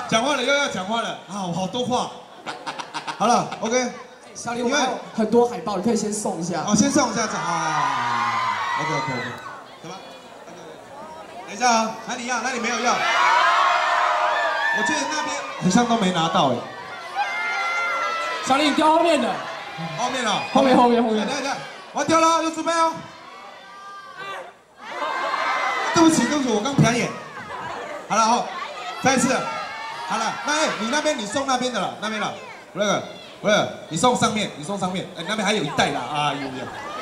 讲话了又要讲话了啊，我好多话。好了 ，OK。 小李，我们有很多海报，你可以先送一下。 哦，先送一下这啊。OK， 什么？等一下啊，哪里要？哪里没有要？我记得那边好像都没拿到哎。 小李，你掉后面的。 后面了。 后面。 等一下，我要掉了，有准备哦。对不起，我刚瞟眼。好了哦，再一次。好了，你那边你送那边的了，那边了，不是，你送上面，哎，那边还有一袋啦，啊，有。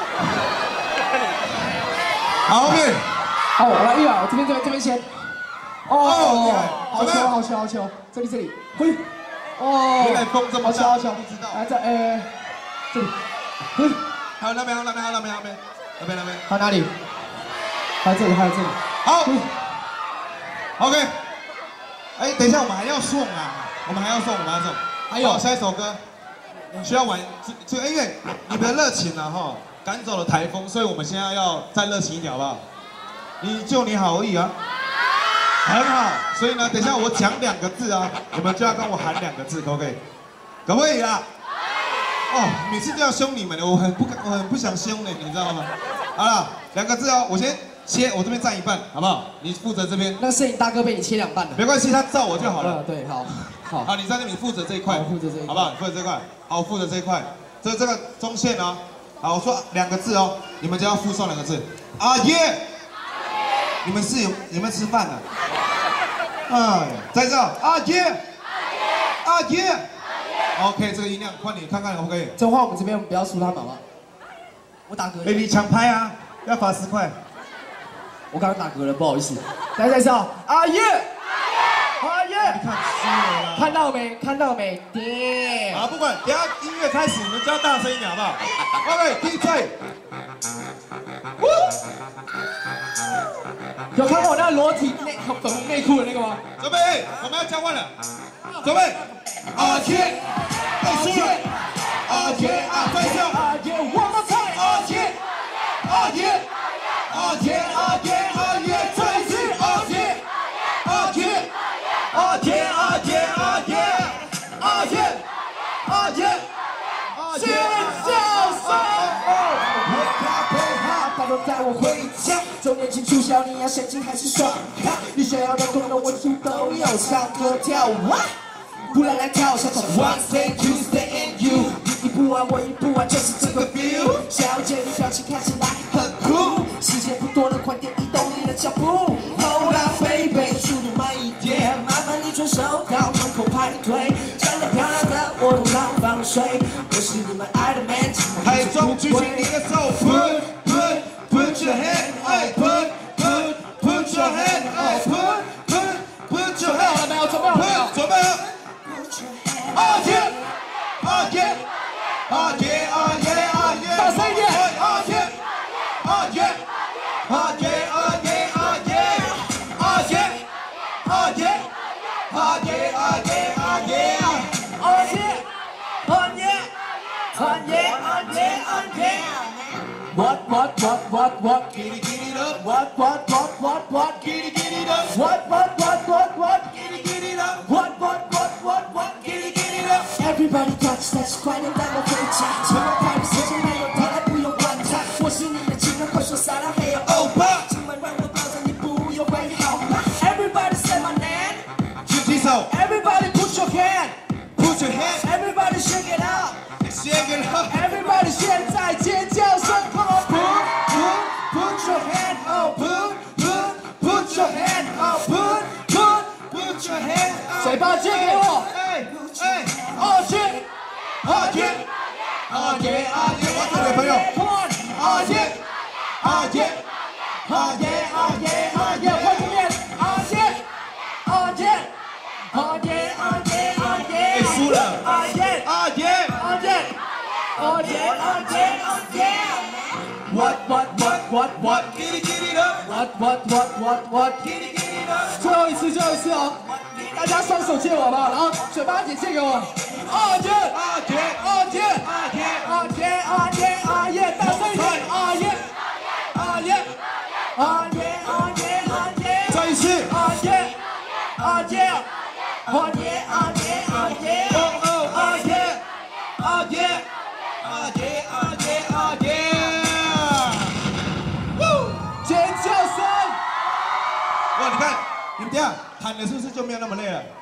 好，后面。 好，我来一把，我这边先。哦，好球，这里，挥。哦， 原来风这么大， 好球， 不知道。 来这里，挥。 还有那边。 还有哪里？还有这里。 好。OK。哎，等一下，我们还要送。还有下一首歌，需要玩这个，因为你的热情啊，赶走了台风，所以我们现在要再热情一点，好不好？你好而已啊，很好。所以呢，等一下我讲2个字啊，你们就要跟我喊2个字，可不可以？可不可以啊？哦，每次都要凶你们的，我很不想凶的，你知道吗？好了，2个字哦，我先切，我这边占一半，好不好？你负责这边。 那摄影大哥被你切2半了。 没关系，他照我就好了。 对，好。 好，你在那里负责这一块， 负责这一块， 好不好？你负责这一块，好，我负责这一块。这个中线哦，好，我说2个字哦，你们就要附送2个字。啊耶！你们吃饭了？哎，在这啊耶！啊耶 ！OK， 这个音量换你看看可不可以？ 这话我们这边不要输他们好不好？我打嗝。 你抢拍啊，要罚10块。 我刚刚打嗝了，不好意思。来再一次啊！啊耶！啊耶！ 你看输了啦！ 看到没？对。 好，不管，等下音乐开始，你们就要大声一点，好不好 ？OK，DJ。 有看过我那裸体粉红内裤的那个吗？ 准备，我们要交换了。准备。啊耶！输了。啊耶！再一次。 啊耶 ！One more time！ 啊耶！啊耶！啊耶！啊耶！啊耶！再一次。啊耶！啊耶！啊耶！啊耶！啊耶！啊耶！啊耶！尖叫声！ 我怕被哈，大都带我回家。周年庆促销，你要现金还是刷卡？你想要的功能我处都有，唱歌跳舞，不然来跳下场。One stay, two stay and you， 你不玩我一不玩，就是这个 feel。小姐你表情看起来很酷，时间不多了，快点移动你的脚步。Hold on baby， 速度慢一点，麻烦你转手到门口排队。长得漂亮的我都让放水，我是你们爱的 man。 台中举起你的手 ，put your hand up，put your hand up，put your hand。 好了没有？准备好了没有？ 准备了。啊耶！啊耶！啊耶！啊耶！啊耶！ 大声一点！ 啊耶！啊耶！啊耶！啊耶！啊耶！啊耶！啊耶！啊耶！啊耶！啊耶！ What? Get it up. What? Get it up. What? Get it up. What? Get it up. Everybody touch that， 快点带我回家。千万快别时间没有到来，不用观察。我是你的情人，快说撒拉嘿哟欧巴。今晚让我抱着你，不用怀疑好吗 ？Everybody say my name。 举起手。 Everybody put your hand。 Put your hand. Everybody shake it out。 Shake it up. Everybody 现在尖叫声 ，Come on put your hand up，put your hand up，put your hand up. 嘴巴借给我。啊耶！ 啊耶！啊耶！啊耶！我这里朋友。 啊耶！啊耶！啊耶！啊耶！啊耶！快点念！啊耶！啊耶！啊耶！啊耶！啊耶！ 输了。 啊耶！ 啊耶！ 啊耶！啊耶！啊耶！啊耶 ！What? Get it up. What? Get it up. 最后一次哦，大家双手借我好不好？然后嘴巴也借给我。啊耶！ 啊耶！ 啊耶！ 啊耶！ 啊耶！啊耶！啊耶！大声一点！啊耶！啊耶！啊耶！啊耶！啊耶！ 再一次！ 啊耶！啊耶！ 哦耶哦耶哦耶哦哦哦耶哦耶哦耶哦耶哦耶！尖叫声！ 哇，你看你们这样弹的是不是就没有那么累了？